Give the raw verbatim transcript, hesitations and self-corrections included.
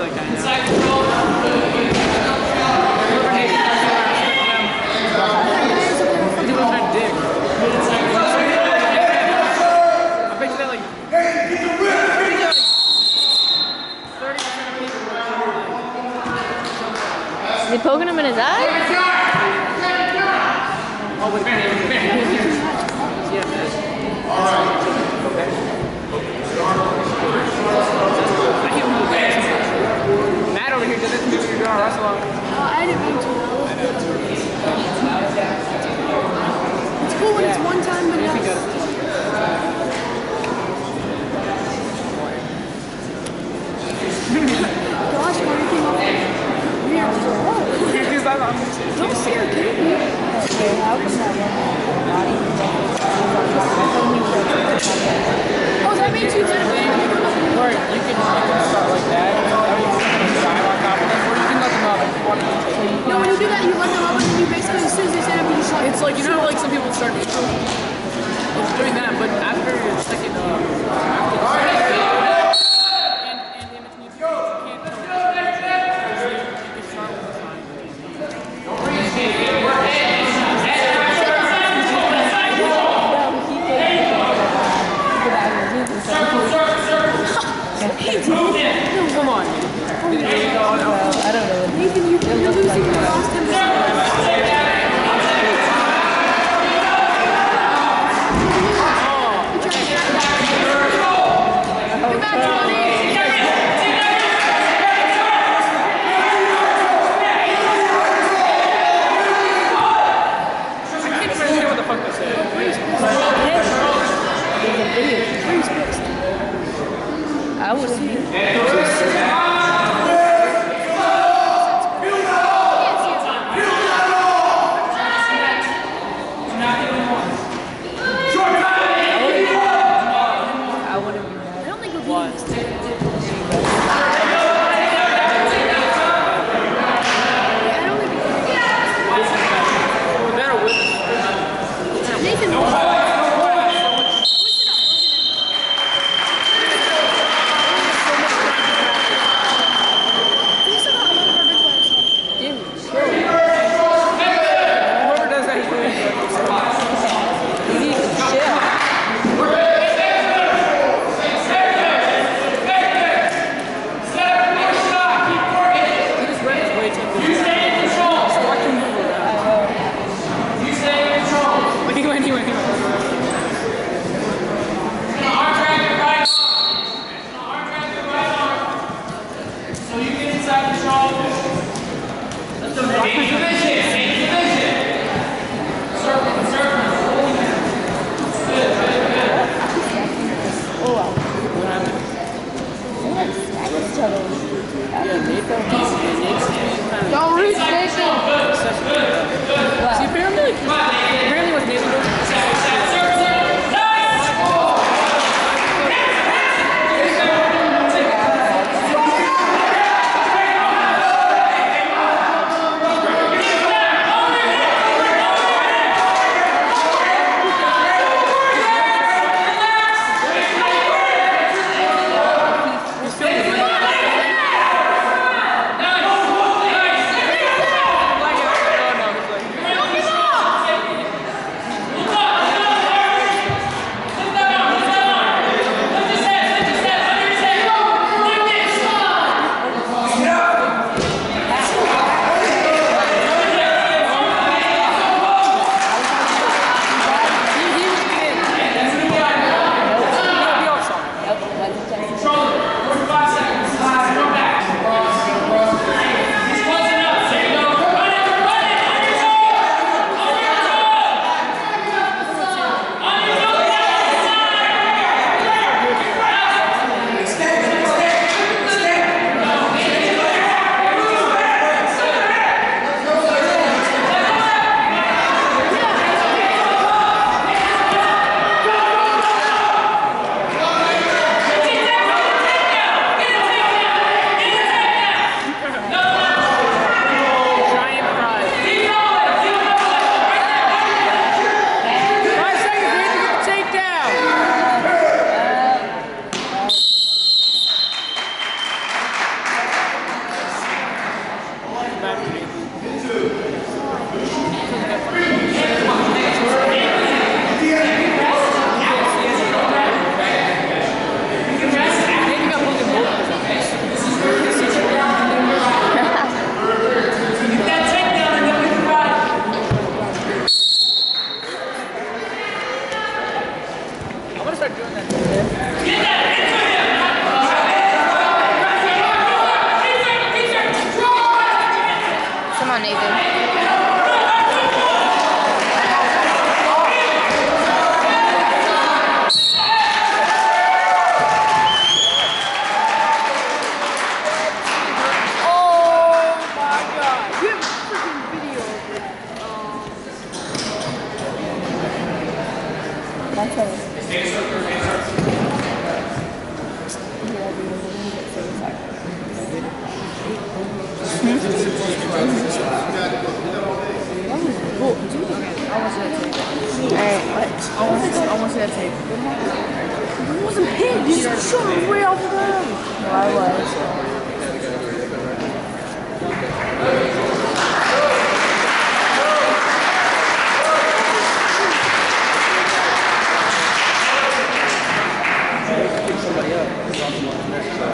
like I know. Is he poking him in his eye? Oh, with Barry. Yeah, all right. I hit him with that. Matt over here did this to me when you were doing wrestle on. Uh, I didn't mean to. It's cool when Yeah. it's one time, but not. Gosh, why you came up weird. Don't see her, kid. Okay, how come that one? Oh, that makes you better. Or you can, you can start like that. Or you can dive on top of them. Or you can let them up if you want to. No, when you do that, you let them up and then you basically, as soon as they stand up, you just like. It's like, you know how like some people start to it's doing that, but after your second, uh, after and, and in between, you can't tell you can start with the time. Come on, man. Did it really go on? Well, I don't know. Nathan, you, you're losing your last ten percent. Get back, Johnny! I can't even hear what the fuck they said. I would see. I wouldn't be mad. I don't think we're beating this team. I don't think We're better with Nathan, No. what's it up? Dude, chill. Whoever does that is really good. You need to chill. He just ran his way to the so watch him move around. But he went, he went, he went. So you get inside the shoulder. Let's go. Division. Division. Circle. Circle. Good. Good. Good. Oh, wow. What happened? Let's smack each other. Yeah, Nathan. Nathan. Don't reach Nathan. See, apparently, like, apparently what Nathan does. Alright, what? I want to I want to see that tape. It wasn't him. You just shot him way off of him. No, I was. Pick somebody up. Drop them off next.